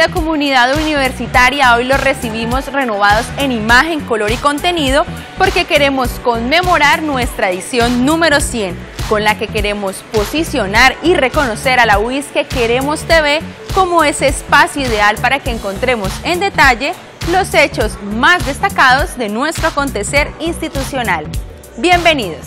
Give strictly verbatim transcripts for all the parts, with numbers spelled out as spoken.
Querida comunidad universitaria, hoy los recibimos renovados en imagen, color y contenido porque queremos conmemorar nuestra edición número cien, con la que queremos posicionar y reconocer a la U I S que Queremos T V como ese espacio ideal para que encontremos en detalle los hechos más destacados de nuestro acontecer institucional. Bienvenidos.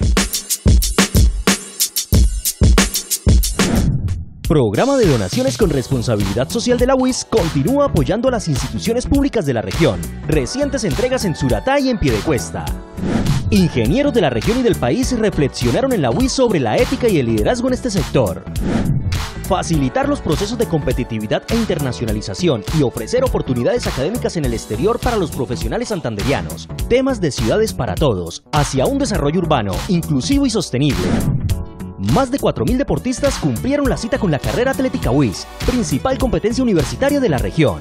Programa de donaciones con responsabilidad social de la U I S continúa apoyando a las instituciones públicas de la región. Recientes entregas en Suratá y en Piedecuesta. Ingenieros de la región y del país reflexionaron en la U I S sobre la ética y el liderazgo en este sector. Facilitar los procesos de competitividad e internacionalización y ofrecer oportunidades académicas en el exterior para los profesionales santanderianos. Temas de ciudades para todos, hacia un desarrollo urbano, inclusivo y sostenible. Más de cuatro mil deportistas cumplieron la cita con la carrera atlética U I S, principal competencia universitaria de la región.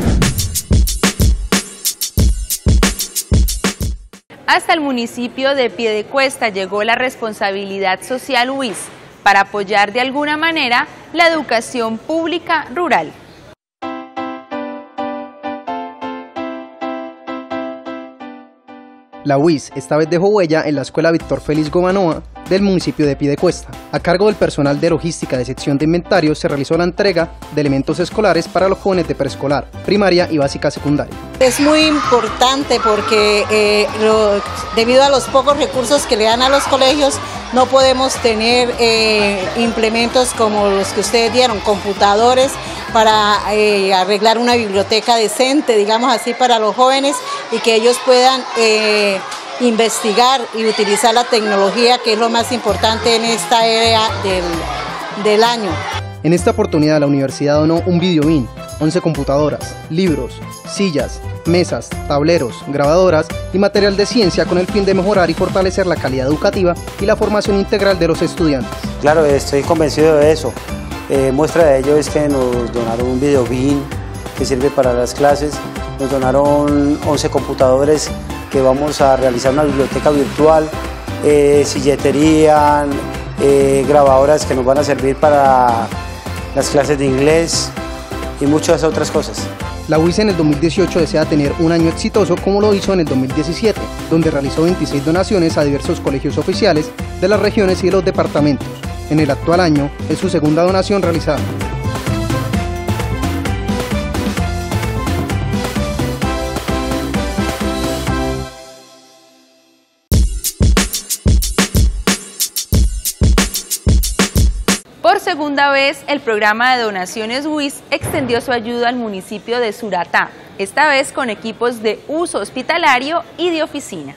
Hasta el municipio de Piedecuesta llegó la responsabilidad social U I S para apoyar de alguna manera la educación pública rural. La U I S esta vez dejó huella en la Escuela Víctor Félix Gobanoa del municipio de Piedecuesta. A cargo del personal de logística de sección de inventario se realizó la entrega de elementos escolares para los jóvenes de preescolar, primaria y básica secundaria. Es muy importante porque eh, lo, debido a los pocos recursos que le dan a los colegios no podemos tener eh, implementos como los que ustedes dieron, computadores para eh, arreglar una biblioteca decente, digamos así, para los jóvenes y que ellos puedan eh, investigar y utilizar la tecnología, que es lo más importante en esta era del, del año. En esta oportunidad la universidad donó un videobin, once computadoras, libros, sillas, mesas, tableros, grabadoras y material de ciencia con el fin de mejorar y fortalecer la calidad educativa y la formación integral de los estudiantes. Claro, estoy convencido de eso. Eh, muestra de ello es que nos donaron un videobin que sirve para las clases, nos donaron once computadores que vamos a realizar una biblioteca virtual, eh, silletería, eh, grabadoras que nos van a servir para las clases de inglés y muchas otras cosas. La U I S en el dos mil dieciocho desea tener un año exitoso como lo hizo en el dos mil diecisiete, donde realizó veintiséis donaciones a diversos colegios oficiales de las regiones y de los departamentos. En el actual año es su segunda donación realizada. Por segunda vez, el programa de donaciones U I S extendió su ayuda al municipio de Suratá, esta vez con equipos de uso hospitalario y de oficina.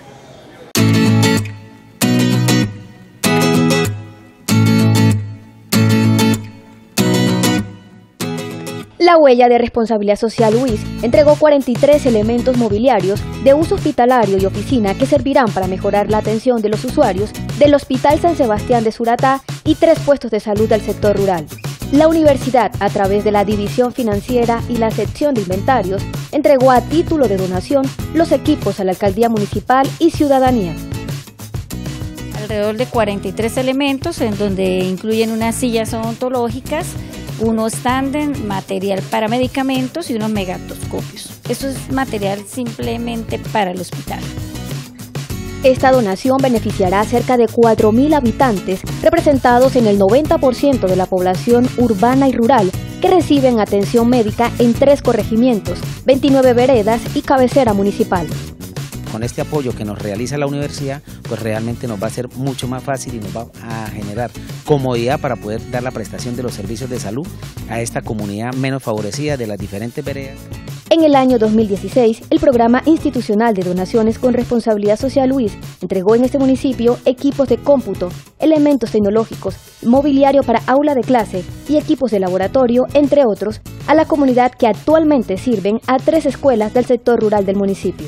La huella de responsabilidad social U I S entregó cuarenta y tres elementos mobiliarios de uso hospitalario y oficina que servirán para mejorar la atención de los usuarios del Hospital San Sebastián de Suratá y tres puestos de salud del sector rural. La universidad, a través de la división financiera y la sección de inventarios, entregó a título de donación los equipos a la alcaldía municipal y ciudadanía. Alrededor de cuarenta y tres elementos, en donde incluyen unas sillas odontológicas, unos tándem, material para medicamentos y unos megatoscopios. Eso es material simplemente para el hospital. Esta donación beneficiará a cerca de cuatro mil habitantes, representados en el noventa por ciento de la población urbana y rural, que reciben atención médica en tres corregimientos, veintinueve veredas y cabecera municipal. Con este apoyo que nos realiza la universidad, pues realmente nos va a ser mucho más fácil y nos va a generar comodidad para poder dar la prestación de los servicios de salud a esta comunidad menos favorecida de las diferentes veredas. En el año dos mil dieciséis, el Programa Institucional de Donaciones con Responsabilidad Social U I S entregó en este municipio equipos de cómputo, elementos tecnológicos, mobiliario para aula de clase y equipos de laboratorio, entre otros, a la comunidad que actualmente sirven a tres escuelas del sector rural del municipio.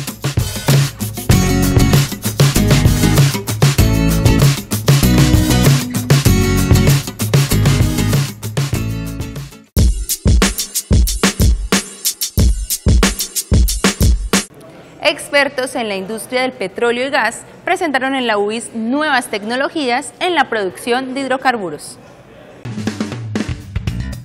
Expertos en la industria del petróleo y gas presentaron en la U I S nuevas tecnologías en la producción de hidrocarburos.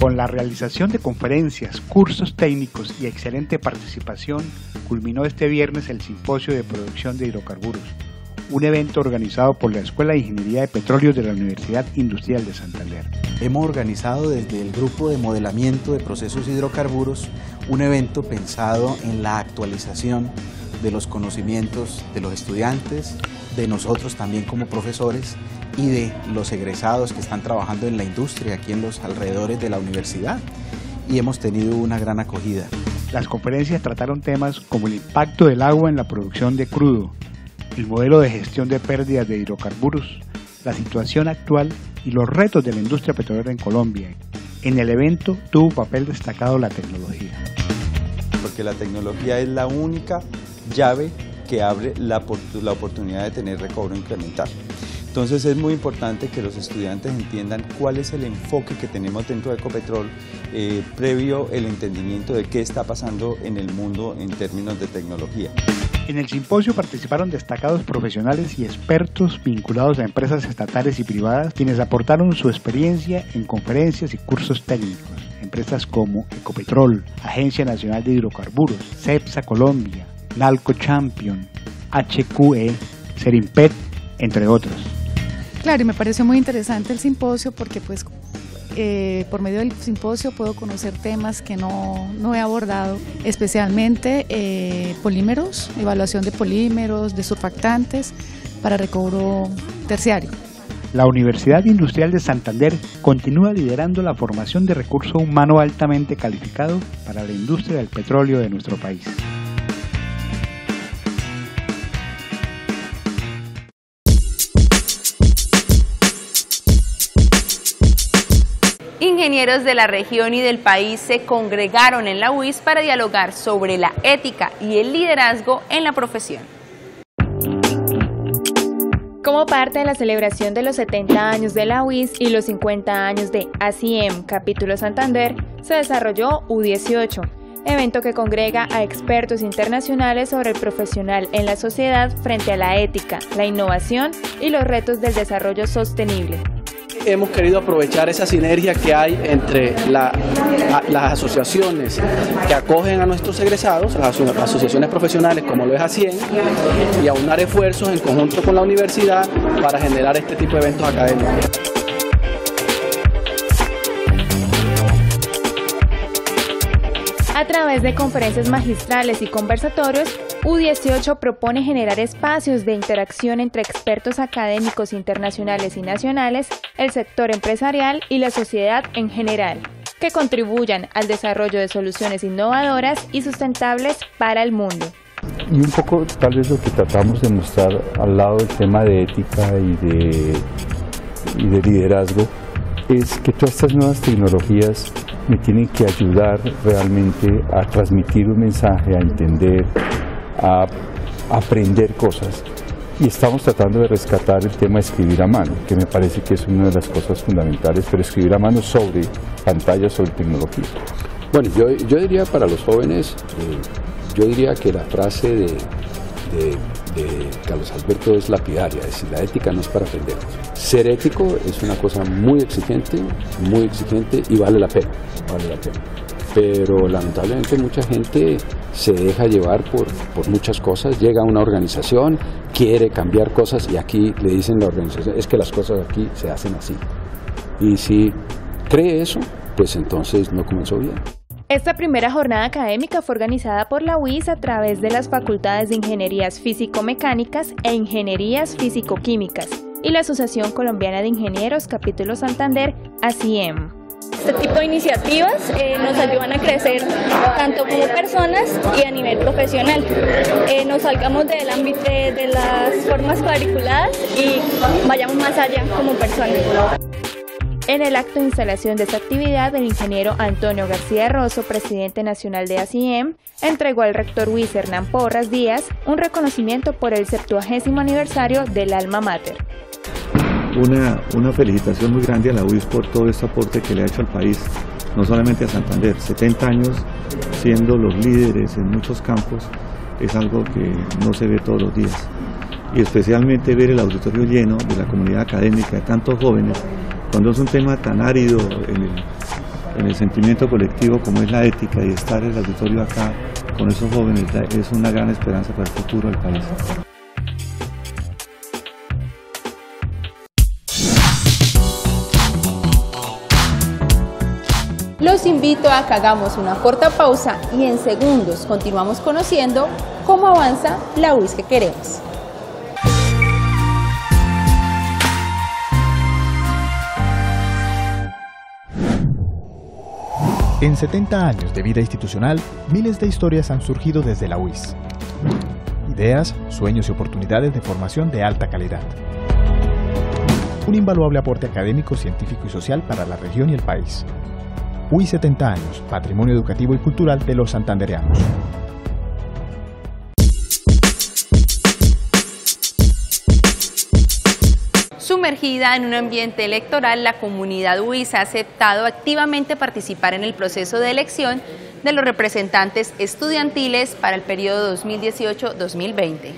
Con la realización de conferencias, cursos técnicos y excelente participación, culminó este viernes el Simposio de Producción de Hidrocarburos, un evento organizado por la Escuela de Ingeniería de Petróleos de la Universidad Industrial de Santander. Hemos organizado desde el Grupo de Modelamiento de Procesos Hidrocarburos un evento pensado en la actualización de los conocimientos de los estudiantes, de nosotros también como profesores y de los egresados que están trabajando en la industria aquí en los alrededores de la universidad, y hemos tenido una gran acogida. Las conferencias trataron temas como el impacto del agua en la producción de crudo, el modelo de gestión de pérdidas de hidrocarburos, la situación actual y los retos de la industria petrolera en Colombia. En el evento tuvo papel destacado la tecnología. Porque la tecnología es la única llave que abre la, la oportunidad de tener recobro incremental. Entonces es muy importante que los estudiantes entiendan cuál es el enfoque que tenemos dentro de Ecopetrol eh, previo el entendimiento de qué está pasando en el mundo en términos de tecnología. En el simposio participaron destacados profesionales y expertos vinculados a empresas estatales y privadas, quienes aportaron su experiencia en conferencias y cursos técnicos. Empresas como Ecopetrol, Agencia Nacional de Hidrocarburos, CEPSA Colombia, Nalco Champion, H Q E, Serimpet, entre otros. Claro, y me pareció muy interesante el simposio porque pues eh, por medio del simposio puedo conocer temas que no, no he abordado, especialmente eh, polímeros, evaluación de polímeros, de surfactantes para recobro terciario. La Universidad Industrial de Santander continúa liderando la formación de recurso humano altamente calificado para la industria del petróleo de nuestro país. Ingenieros de la región y del país se congregaron en la U I S para dialogar sobre la ética y el liderazgo en la profesión. Como parte de la celebración de los setenta años de la U I S y los cincuenta años de A C I E M Capítulo Santander, se desarrolló U dieciocho, evento que congrega a expertos internacionales sobre el profesional en la sociedad frente a la ética, la innovación y los retos del desarrollo sostenible. Hemos querido aprovechar esa sinergia que hay entre la, a, las asociaciones que acogen a nuestros egresados, las asociaciones profesionales como lo es A C I E M, y aunar esfuerzos en conjunto con la universidad para generar este tipo de eventos académicos. A través de conferencias magistrales y conversatorios, U dieciocho propone generar espacios de interacción entre expertos académicos internacionales y nacionales, el sector empresarial y la sociedad en general, que contribuyan al desarrollo de soluciones innovadoras y sustentables para el mundo. Y un poco tal vez lo que tratamos de mostrar al lado del tema de ética y de, y de liderazgo es que todas estas nuevas tecnologías me tienen que ayudar realmente a transmitir un mensaje, a entender, a aprender cosas, y estamos tratando de rescatar el tema de escribir a mano, que me parece que es una de las cosas fundamentales, pero escribir a mano sobre pantallas, sobre tecnología. Bueno, yo, yo diría para los jóvenes, eh, yo diría que la frase de, de, de Carlos Alberto es lapidaria, es decir, la ética no es para aprender. Ser ético es una cosa muy exigente, muy exigente y vale la pena, vale la pena. Pero lamentablemente mucha gente se deja llevar por, por muchas cosas, llega a una organización, quiere cambiar cosas y aquí le dicen la organización, es que las cosas aquí se hacen así. Y si cree eso, pues entonces no comenzó bien. Esta primera jornada académica fue organizada por la U I S a través de las facultades de Ingenierías Físico-Mecánicas e Ingenierías Físico-Químicas y la Asociación Colombiana de Ingenieros Capítulo Santander, A C I E M. Este tipo de iniciativas eh, nos ayudan a crecer tanto como personas y a nivel profesional. Eh, nos salgamos del ámbito de, de las formas cuadriculadas y vayamos más allá como personas. En el acto de instalación de esta actividad, el ingeniero Antonio García Rosso, presidente nacional de A C I E M, entregó al rector U I S Hernán Porras Díaz un reconocimiento por el septuagésimo aniversario del Alma Mater. Una, una felicitación muy grande a la U I S por todo este aporte que le ha hecho al país, no solamente a Santander. setenta años siendo los líderes en muchos campos es algo que no se ve todos los días. Y especialmente ver el auditorio lleno de la comunidad académica, de tantos jóvenes, cuando es un tema tan árido en el, en el sentimiento colectivo como es la ética, y estar en el auditorio acá con esos jóvenes es una gran esperanza para el futuro del país. Los invito a que hagamos una corta pausa y en segundos continuamos conociendo cómo avanza la U I S que queremos. En setenta años de vida institucional, miles de historias han surgido desde la U I S. Ideas, sueños y oportunidades de formación de alta calidad. Un invaluable aporte académico, científico y social para la región y el país. U I S setenta años, patrimonio educativo y cultural de los santandereanos. Sumergida en un ambiente electoral, la comunidad U I S ha aceptado activamente participar en el proceso de elección de los representantes estudiantiles para el periodo dos mil dieciocho a dos mil veinte.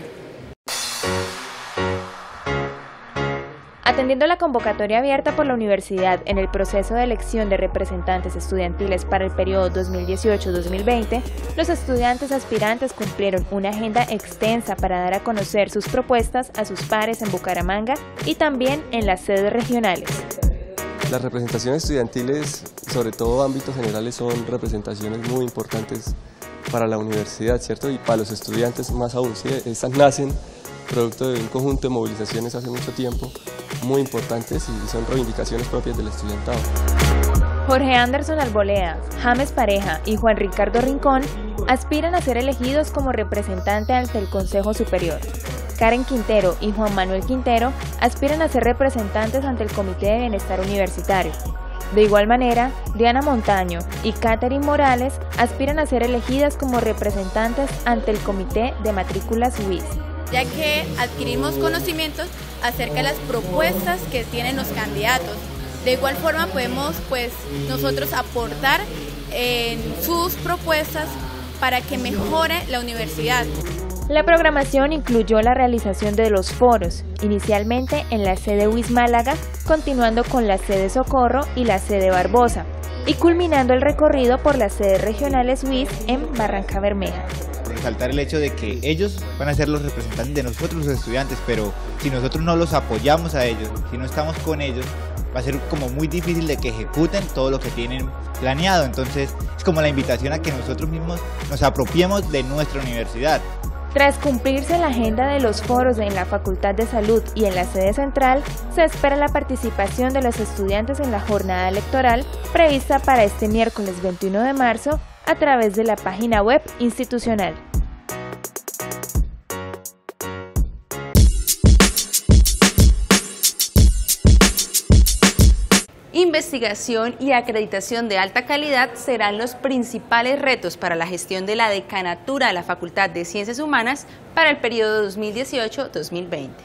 Atendiendo la convocatoria abierta por la universidad en el proceso de elección de representantes estudiantiles para el periodo dos mil dieciocho a dos mil veinte, los estudiantes aspirantes cumplieron una agenda extensa para dar a conocer sus propuestas a sus pares en Bucaramanga y también en las sedes regionales. Las representaciones estudiantiles, sobre todo ámbitos generales, son representaciones muy importantes para la universidad, ¿cierto? Y para los estudiantes más aún, ¿sí? Estas nacen producto de un conjunto de movilizaciones hace mucho tiempo, muy importantes y son reivindicaciones propias del estudiantado. Jorge Anderson Arboleda, James Pareja y Juan Ricardo Rincón aspiran a ser elegidos como representante ante el Consejo Superior. Karen Quintero y Juan Manuel Quintero aspiran a ser representantes ante el Comité de Bienestar Universitario. De igual manera, Diana Montaño y Catherine Morales aspiran a ser elegidas como representantes ante el Comité de Matrículas U I S, ya que adquirimos conocimientos acerca de las propuestas que tienen los candidatos. De igual forma podemos pues nosotros aportar en sus propuestas para que mejore la universidad. La programación incluyó la realización de los foros, inicialmente en la sede U I S Málaga, continuando con la sede Socorro y la sede Barbosa, y culminando el recorrido por las sedes regionales U I S en Barranca Bermeja. Resaltar el hecho de que ellos van a ser los representantes de nosotros los estudiantes, pero si nosotros no los apoyamos a ellos, si no estamos con ellos, va a ser como muy difícil de que ejecuten todo lo que tienen planeado. Entonces es como la invitación a que nosotros mismos nos apropiemos de nuestra universidad. Tras cumplirse la agenda de los foros en la Facultad de Salud y en la sede central, se espera la participación de los estudiantes en la jornada electoral prevista para este miércoles veintiuno de marzo a través de la página web institucional. Investigación y acreditación de alta calidad serán los principales retos para la gestión de la decanatura de la Facultad de Ciencias Humanas para el periodo dos mil dieciocho a dos mil veinte.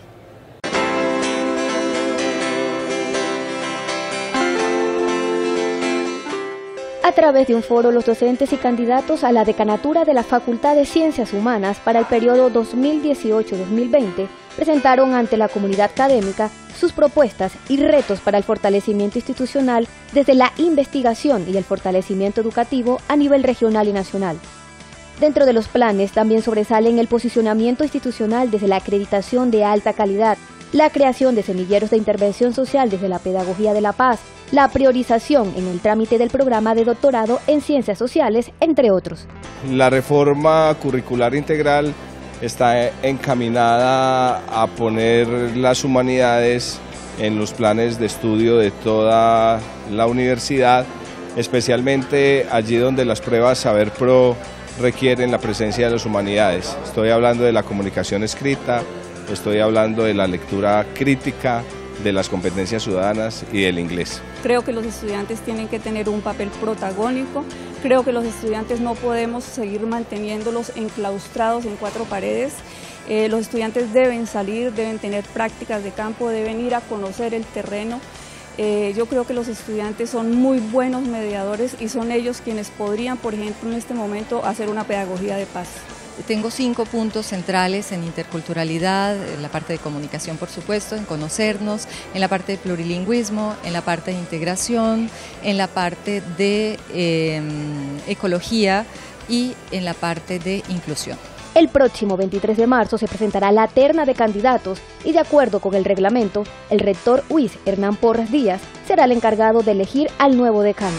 A través de un foro, los docentes y candidatos a la decanatura de la Facultad de Ciencias Humanas para el periodo dos mil dieciocho a dos mil veinte presentaron ante la comunidad académica sus propuestas y retos para el fortalecimiento institucional desde la investigación y el fortalecimiento educativo a nivel regional y nacional. Dentro de los planes también sobresalen el posicionamiento institucional desde la acreditación de alta calidad, la creación de semilleros de intervención social desde la pedagogía de la paz, la priorización en el trámite del programa de doctorado en ciencias sociales, entre otros. La reforma curricular integral está encaminada a poner las humanidades en los planes de estudio de toda la universidad, especialmente allí donde las pruebas Saber Pro requieren la presencia de las humanidades. Estoy hablando de la comunicación escrita, estoy hablando de la lectura crítica, de las competencias ciudadanas y del inglés. Creo que los estudiantes tienen que tener un papel protagónico, creo que los estudiantes no podemos seguir manteniéndolos enclaustrados en cuatro paredes. Eh, los estudiantes deben salir, deben tener prácticas de campo, deben ir a conocer el terreno. Eh, yo creo que los estudiantes son muy buenos mediadores y son ellos quienes podrían, por ejemplo, en este momento hacer una pedagogía de paz. tengo cinco puntos centrales en interculturalidad, en la parte de comunicación, por supuesto, en conocernos, en la parte de plurilingüismo, en la parte de integración, en la parte de eh, ecología y en la parte de inclusión. El próximo veintitrés de marzo se presentará la terna de candidatos y, de acuerdo con el reglamento, el rector U I S, Hernán Porras Díaz, será el encargado de elegir al nuevo decano.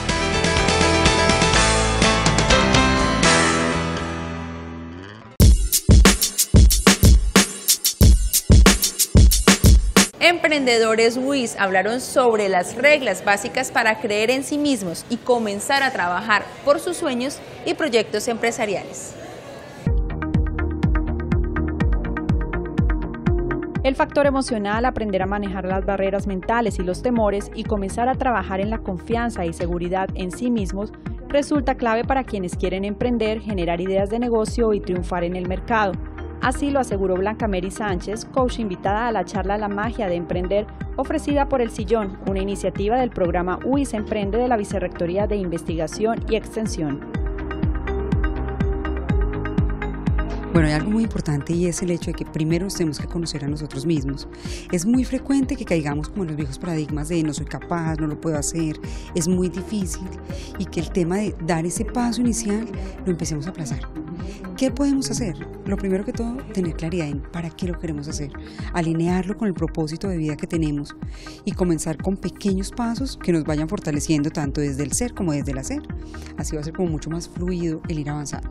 Emprendedores U I S hablaron sobre las reglas básicas para creer en sí mismos y comenzar a trabajar por sus sueños y proyectos empresariales. El factor emocional, aprender a manejar las barreras mentales y los temores y comenzar a trabajar en la confianza y seguridad en sí mismos, resulta clave para quienes quieren emprender, generar ideas de negocio y triunfar en el mercado. Así lo aseguró Blanca Mary Sánchez, coach invitada a la charla La Magia de Emprender, ofrecida por El Sillón, una iniciativa del programa U I S Emprende de la Vicerrectoría de Investigación y Extensión. Bueno, hay algo muy importante y es el hecho de que primero nos tenemos que conocer a nosotros mismos. Es muy frecuente que caigamos como en los viejos paradigmas de no soy capaz, no lo puedo hacer, es muy difícil, y que el tema de dar ese paso inicial lo empecemos a aplazar. ¿Qué podemos hacer? Lo primero que todo, tener claridad en para qué lo queremos hacer, alinearlo con el propósito de vida que tenemos y comenzar con pequeños pasos que nos vayan fortaleciendo tanto desde el ser como desde el hacer. Así va a ser como mucho más fluido el ir avanzando.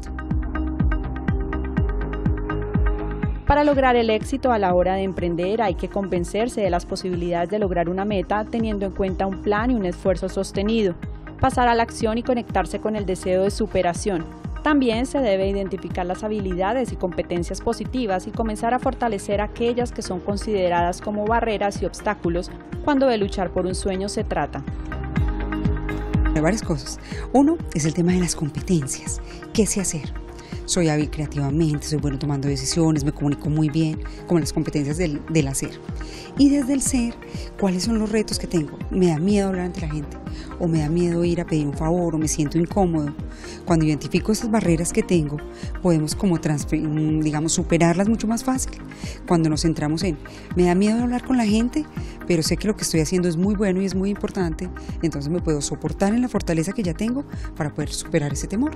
Para lograr el éxito a la hora de emprender hay que convencerse de las posibilidades de lograr una meta teniendo en cuenta un plan y un esfuerzo sostenido, pasar a la acción y conectarse con el deseo de superación. También se debe identificar las habilidades y competencias positivas y comenzar a fortalecer aquellas que son consideradas como barreras y obstáculos cuando de luchar por un sueño se trata. Hay varias cosas. Uno es el tema de las competencias. ¿Qué sé hacer? Soy hábil creativamente, soy bueno tomando decisiones, me comunico muy bien, como las competencias del, del hacer. Y desde el ser, ¿cuáles son los retos que tengo? ¿Me da miedo hablar ante la gente? ¿O me da miedo ir a pedir un favor? ¿O me siento incómodo? Cuando identifico esas barreras que tengo, podemos como digamos, superarlas mucho más fácil. Cuando nos centramos en, me da miedo hablar con la gente, pero sé que lo que estoy haciendo es muy bueno y es muy importante, entonces me puedo soportar en la fortaleza que ya tengo para poder superar ese temor.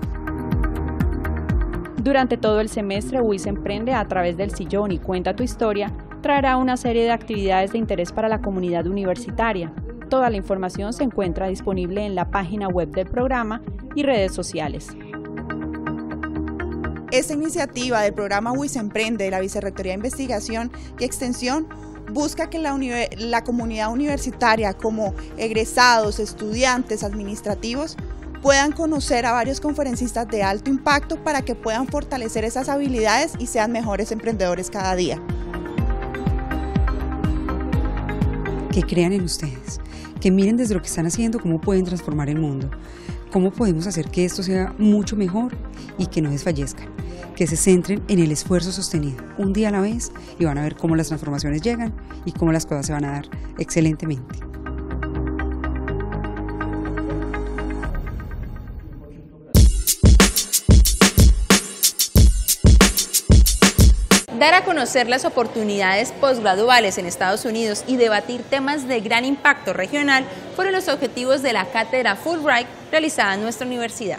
Durante todo el semestre, U I S Emprende, a través del Sillón y Cuenta tu Historia, traerá una serie de actividades de interés para la comunidad universitaria. Toda la información se encuentra disponible en la página web del programa y redes sociales. Esta iniciativa del programa U I S Emprende de la Vicerrectoría de Investigación y Extensión busca que la, la comunidad universitaria, como egresados, estudiantes, administrativos, puedan conocer a varios conferencistas de alto impacto para que puedan fortalecer esas habilidades y sean mejores emprendedores cada día. Que crean en ustedes, que miren desde lo que están haciendo cómo pueden transformar el mundo, cómo podemos hacer que esto sea mucho mejor y que no desfallezcan, que se centren en el esfuerzo sostenido, un día a la vez, y van a ver cómo las transformaciones llegan y cómo las cosas se van a dar excelentemente. Dar a conocer las oportunidades posgraduales en Estados Unidos y debatir temas de gran impacto regional fueron los objetivos de la cátedra Fulbright realizada en nuestra universidad.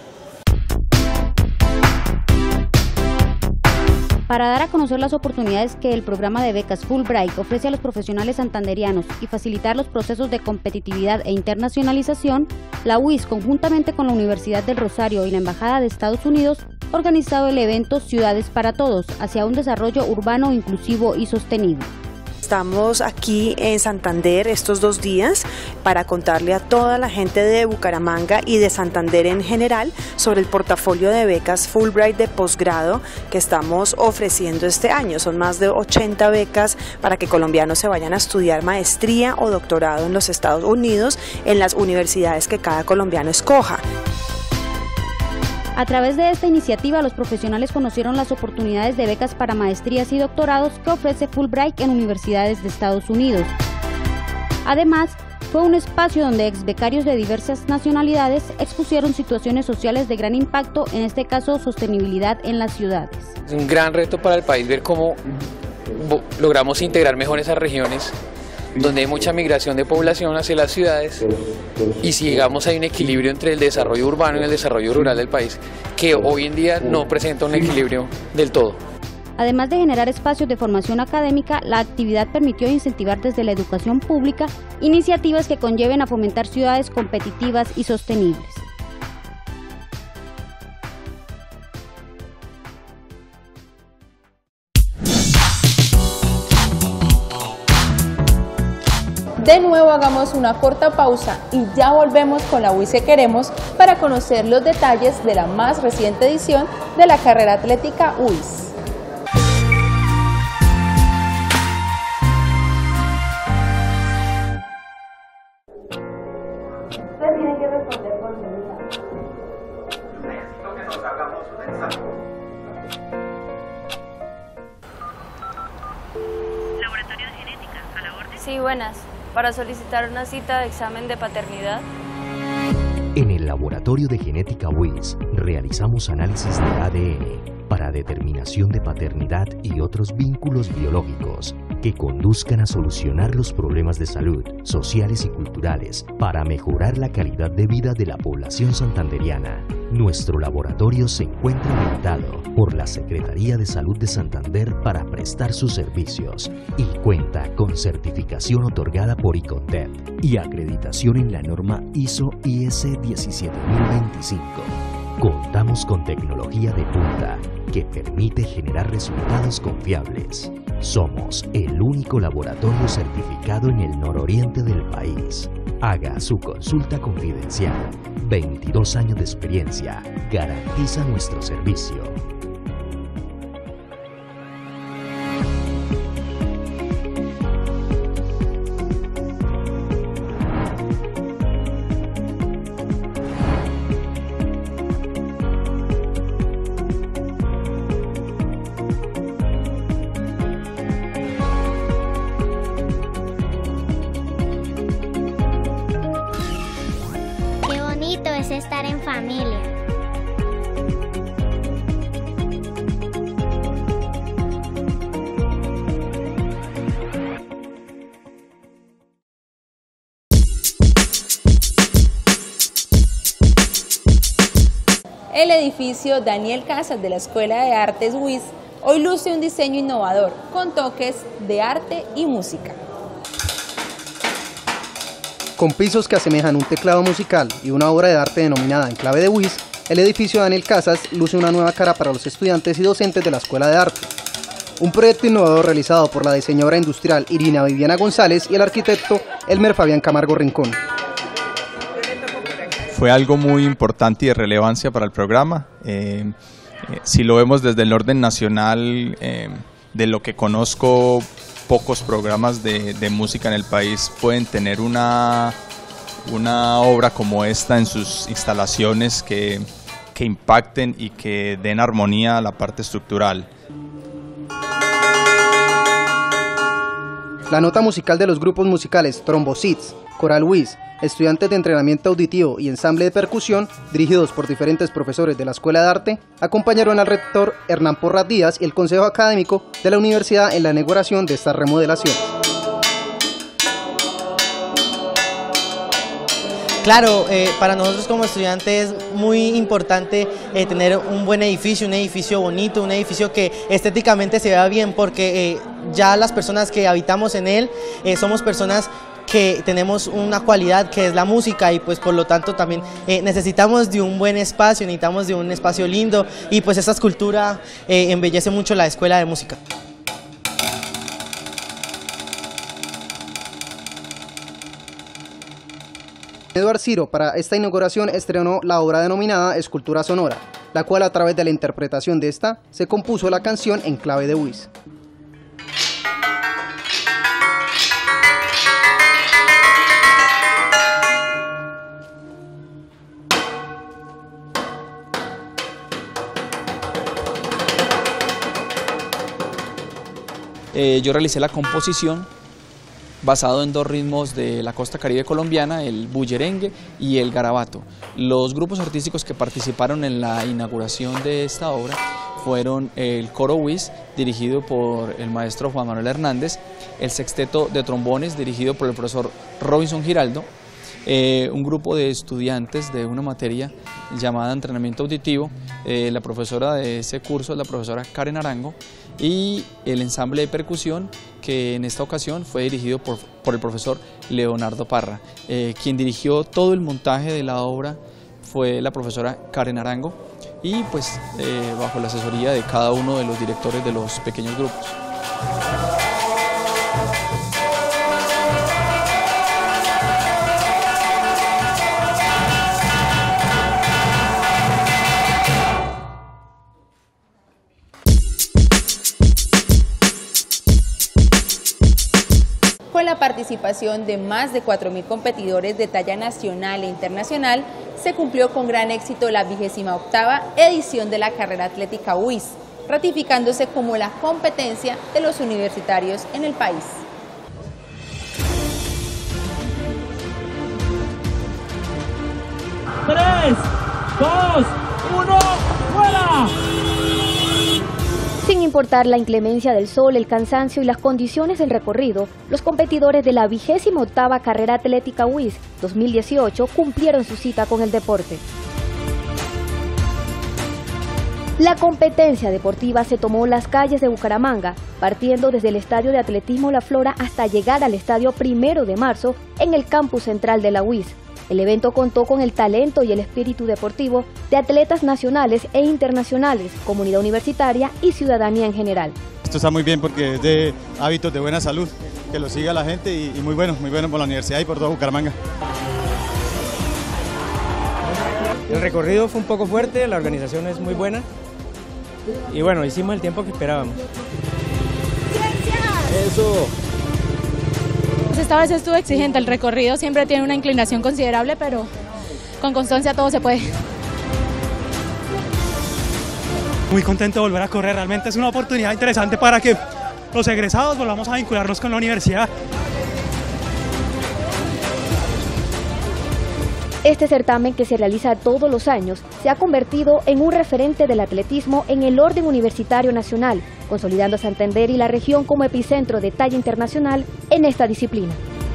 Para dar a conocer las oportunidades que el programa de becas Fulbright ofrece a los profesionales santanderianos y facilitar los procesos de competitividad e internacionalización, la U I S, conjuntamente con la Universidad del Rosario y la Embajada de Estados Unidos, ha organizado el evento Ciudades para Todos, hacia un desarrollo urbano inclusivo y sostenible. Estamos aquí en Santander estos dos días para contarle a toda la gente de Bucaramanga y de Santander en general sobre el portafolio de becas Fulbright de posgrado que estamos ofreciendo este año. Son más de ochenta becas para que colombianos se vayan a estudiar maestría o doctorado en los Estados Unidos en las universidades que cada colombiano escoja. A través de esta iniciativa, los profesionales conocieron las oportunidades de becas para maestrías y doctorados que ofrece Fulbright en universidades de Estados Unidos. Además, fue un espacio donde ex becarios de diversas nacionalidades expusieron situaciones sociales de gran impacto, en este caso sostenibilidad en las ciudades. Es un gran reto para el país ver cómo logramos integrar mejor esas regiones donde hay mucha migración de población hacia las ciudades y si llegamos a un equilibrio entre el desarrollo urbano y el desarrollo rural del país, que hoy en día no presenta un equilibrio del todo. Además de generar espacios de formación académica, la actividad permitió incentivar desde la educación pública iniciativas que conlleven a fomentar ciudades competitivas y sostenibles. De nuevo hagamos una corta pausa y ya volvemos con la U I S que queremos para conocer los detalles de la más reciente edición de la carrera atlética U I S. Ustedes tienen que responder por mí. Necesito que nos hagamos un examen. Laboratorio de genética, a la orden. Sí, buenas. Para solicitar una cita de examen de paternidad. En el Laboratorio de Genética U I S realizamos análisis de A D N para determinación de paternidad y otros vínculos biológicos que conduzcan a solucionar los problemas de salud, sociales y culturales para mejorar la calidad de vida de la población santanderiana. Nuestro laboratorio se encuentra habilitado por la Secretaría de Salud de Santander para prestar sus servicios y cuenta con certificación otorgada por ICONTEP y acreditación en la norma ISO I S diecisiete mil veinticinco. Contamos con tecnología de punta que permite generar resultados confiables. Somos el único laboratorio certificado en el nororiente del país. Haga su consulta confidencial. veintidós años de experiencia garantiza nuestro servicio. Es estar en familia. El edificio Daniel Casas de la Escuela de Artes U I S hoy luce un diseño innovador con toques de arte y música. Con pisos que asemejan un teclado musical y una obra de arte denominada En Clave de U I S, el edificio Daniel Casas luce una nueva cara para los estudiantes y docentes de la Escuela de Arte. Un proyecto innovador realizado por la diseñadora industrial Irina Viviana González y el arquitecto Elmer Fabián Camargo Rincón. Fue algo muy importante y de relevancia para el programa. Eh, eh, si lo vemos desde el orden nacional, eh, de lo que conozco, pocos programas de, de música en el país pueden tener una, una obra como esta en sus instalaciones que, que impacten y que den armonía a la parte estructural. La nota musical de los grupos musicales Trombocits, Coral U I S, estudiantes de entrenamiento auditivo y ensamble de percusión, dirigidos por diferentes profesores de la Escuela de Arte, acompañaron al rector Hernán Porras Díaz y el Consejo Académico de la Universidad en la inauguración de esta remodelación. Claro, eh, para nosotros como estudiantes es muy importante eh, tener un buen edificio, un edificio bonito, un edificio que estéticamente se vea bien, porque eh, ya las personas que habitamos en él eh, somos personas que tenemos una cualidad que es la música y pues por lo tanto también eh, necesitamos de un buen espacio, necesitamos de un espacio lindo y pues esta escultura eh, embellece mucho la Escuela de Música. Eduard Ciro para esta inauguración estrenó la obra denominada Escultura Sonora, la cual a través de la interpretación de esta se compuso la canción En Clave de U I S. Eh, yo realicé la composición basado en dos ritmos de la costa caribe colombiana, el bullerengue y el garabato. Los grupos artísticos que participaron en la inauguración de esta obra fueron el Coro WIS, dirigido por el maestro Juan Manuel Hernández, el Sexteto de Trombones, dirigido por el profesor Robinson Giraldo, eh, un grupo de estudiantes de una materia llamada Entrenamiento Auditivo, eh, la profesora de ese curso es la profesora Karen Arango, y el ensamble de percusión, que en esta ocasión fue dirigido por, por el profesor Leonardo Parra. Eh, quien dirigió todo el montaje de la obra fue la profesora Karen Arango, y pues eh, bajo la asesoría de cada uno de los directores de los pequeños grupos. Con la participación de más de cuatro mil competidores de talla nacional e internacional, se cumplió con gran éxito la vigésima octava edición de la carrera atlética U I S, ratificándose como la competencia de los universitarios en el país. tres, dos, uno, ¡fuera! Sin importar la inclemencia del sol, el cansancio y las condiciones del recorrido, los competidores de la vigésima octava carrera atlética U I S dos mil dieciocho cumplieron su cita con el deporte. La competencia deportiva se tomó las calles de Bucaramanga, partiendo desde el Estadio de Atletismo La Flora hasta llegar al Estadio Primero de Marzo en el campus central de la U I S. El evento contó con el talento y el espíritu deportivo de atletas nacionales e internacionales, comunidad universitaria y ciudadanía en general. Esto está muy bien porque es de hábitos de buena salud, que lo siga la gente y, y muy bueno, muy bueno por la universidad y por todo Bucaramanga. El recorrido fue un poco fuerte, la organización es muy buena y bueno, hicimos el tiempo que esperábamos. Eso. Esta vez estuvo exigente, el recorrido siempre tiene una inclinación considerable, pero con constancia todo se puede. Muy contento de volver a correr, realmente es una oportunidad interesante para que los egresados volvamos a vincularnos con la universidad. Este certamen, que se realiza todos los años, se ha convertido en un referente del atletismo en el orden universitario nacional, consolidando a Santander y la región como epicentro de talla internacional en esta disciplina.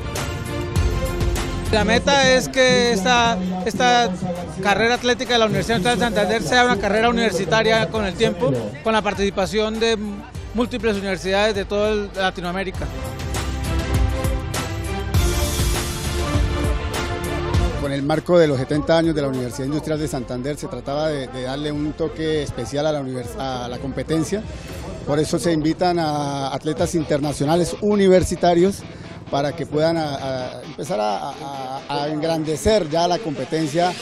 La meta es que esta, esta carrera atlética de la Universidad Nacional de Santander sea una carrera universitaria con el tiempo, con la participación de múltiples universidades de toda Latinoamérica. Con el marco de los setenta años de la Universidad Industrial de Santander se trataba de, de darle un toque especial a la, a la competencia, por eso se invitan a atletas internacionales universitarios para que puedan a, a empezar a, a, a engrandecer ya la competencia.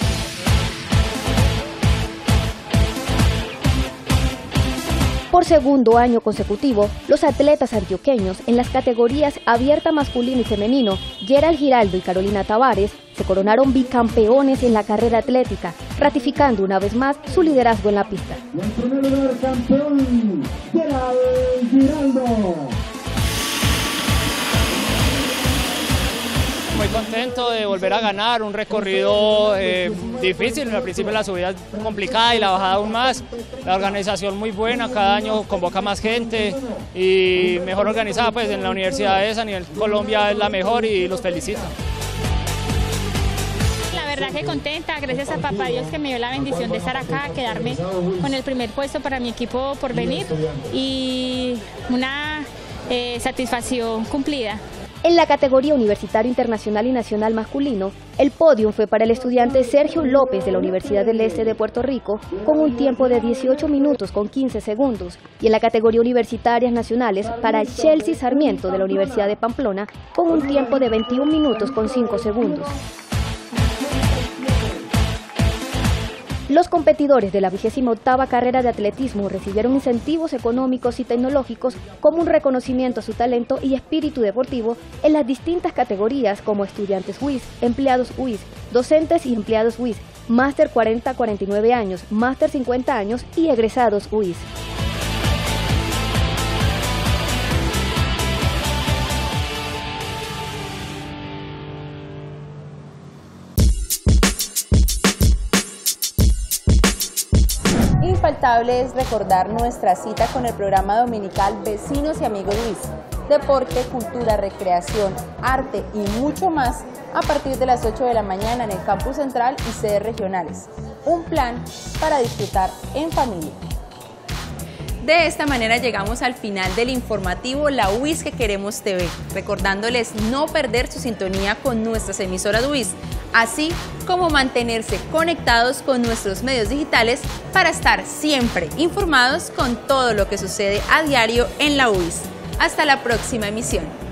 Por segundo año consecutivo, los atletas antioqueños en las categorías abierta masculino y femenino, Gerald Giraldo y Carolina Tavares, se coronaron bicampeones en la carrera atlética, ratificando una vez más su liderazgo en la pista. Y en primer lugar, campeón, Gerald Giraldo. Muy contento de volver a ganar, un recorrido eh, difícil, al principio la subida es complicada y la bajada aún más, la organización muy buena, cada año convoca más gente y mejor organizada, pues en la universidad esa a nivel Colombia es la mejor y los felicito. La verdad que contenta, gracias a papá Dios que me dio la bendición de estar acá, quedarme con el primer puesto para mi equipo por venir y una eh, satisfacción cumplida. En la categoría universitario internacional y nacional masculino, el podio fue para el estudiante Sergio López de la Universidad del Este de Puerto Rico con un tiempo de dieciocho minutos con quince segundos y en la categoría universitarias nacionales para Chelsea Sarmiento de la Universidad de Pamplona con un tiempo de veintiún minutos con cinco segundos. Los competidores de la vigésima octava carrera de atletismo recibieron incentivos económicos y tecnológicos como un reconocimiento a su talento y espíritu deportivo en las distintas categorías como estudiantes U I S, empleados U I S, docentes y empleados U I S, máster cuarenta a cuarenta y nueve años, máster cincuenta años y egresados U I S. infaltable es recordar nuestra cita con el programa dominical Vecinos y Amigos Luis. Deporte, cultura, recreación, arte y mucho más a partir de las ocho de la mañana en el campus central y sedes regionales. Un plan para disfrutar en familia. De esta manera llegamos al final del informativo La U I S que Queremos T V, recordándoles no perder su sintonía con nuestras emisoras U I S, así como mantenerse conectados con nuestros medios digitales para estar siempre informados con todo lo que sucede a diario en la U I S. Hasta la próxima emisión.